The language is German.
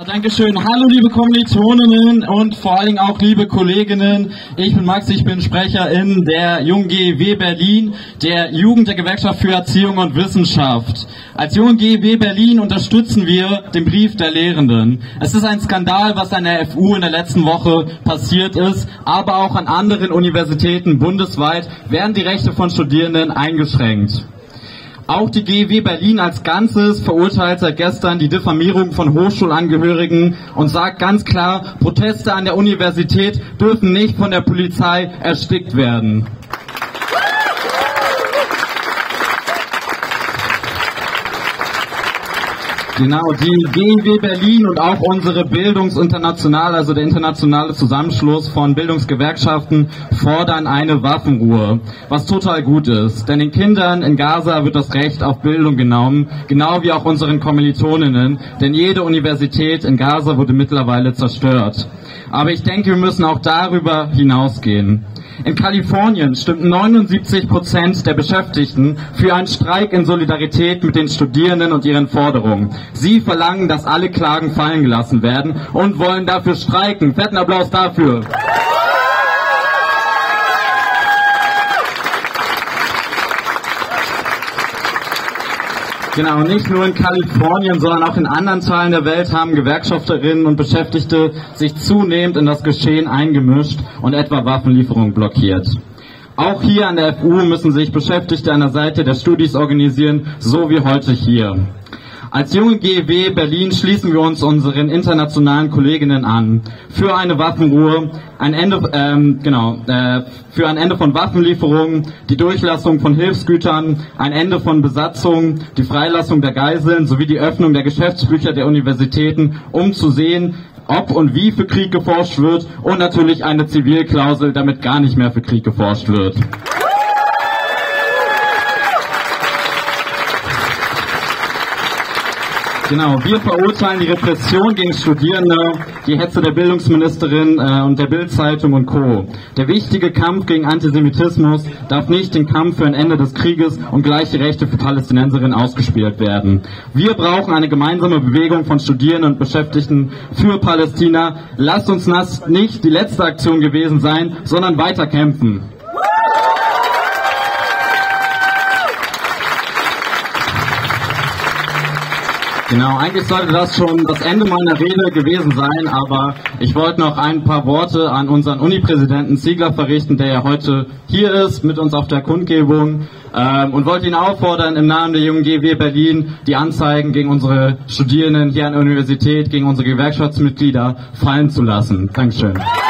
Dankeschön. Hallo liebe Kommilitoninnen und vor allen Dingen auch liebe Kolleginnen. Ich bin Max, ich bin Sprecher in der Jungen GEW Berlin, der Jugend der Gewerkschaft für Erziehung und Wissenschaft. Als Jungen GEW Berlin unterstützen wir den Brief der Lehrenden. Es ist ein Skandal, was an der FU in der letzten Woche passiert ist, aber auch an anderen Universitäten bundesweit werden die Rechte von Studierenden eingeschränkt. Auch die GEW Berlin als Ganzes verurteilt seit gestern die Diffamierung von Hochschulangehörigen und sagt ganz klar, Proteste an der Universität dürfen nicht von der Polizei erstickt werden. Genau, die GEW Berlin und auch unsere Bildungsinternationale, also der internationale Zusammenschluss von Bildungsgewerkschaften, fordern eine Waffenruhe, was total gut ist. Denn den Kindern in Gaza wird das Recht auf Bildung genommen, genau wie auch unseren Kommilitoninnen, denn jede Universität in Gaza wurde mittlerweile zerstört. Aber ich denke, wir müssen auch darüber hinausgehen. In Kalifornien stimmt 79% der Beschäftigten für einen Streik in Solidarität mit den Studierenden und ihren Forderungen. Sie verlangen, dass alle Klagen fallen gelassen werden und wollen dafür streiken. Fetten Applaus dafür. Genau, nicht nur in Kalifornien, sondern auch in anderen Teilen der Welt haben Gewerkschafterinnen und Beschäftigte sich zunehmend in das Geschehen eingemischt und etwa Waffenlieferungen blockiert. Auch hier an der FU müssen sich Beschäftigte an der Seite der Studis organisieren, so wie heute hier. Als Junge GEW Berlin schließen wir uns unseren internationalen Kolleginnen an. Für eine Waffenruhe, für ein Ende von Waffenlieferungen, die Durchlassung von Hilfsgütern, ein Ende von Besatzungen, die Freilassung der Geiseln sowie die Öffnung der Geschäftsbücher der Universitäten, um zu sehen, ob und wie für Krieg geforscht wird und natürlich eine Zivilklausel, damit gar nicht mehr für Krieg geforscht wird. Genau, wir verurteilen die Repression gegen Studierende, die Hetze der Bildungsministerin und der Bild-Zeitung und Co. Der wichtige Kampf gegen Antisemitismus darf nicht den Kampf für ein Ende des Krieges und gleiche Rechte für Palästinenserinnen ausgespielt werden. Wir brauchen eine gemeinsame Bewegung von Studierenden und Beschäftigten für Palästina. Lasst uns das nicht die letzte Aktion gewesen sein, sondern weiter kämpfen. Genau, eigentlich sollte das schon das Ende meiner Rede gewesen sein, aber ich wollte noch ein paar Worte an unseren Unipräsidenten Ziegler verrichten, der ja heute hier ist mit uns auf der Kundgebung und wollte ihn auffordern, im Namen der Jungen GEW Berlin die Anzeigen gegen unsere Studierenden hier an der Universität, gegen unsere Gewerkschaftsmitglieder fallen zu lassen. Dankeschön.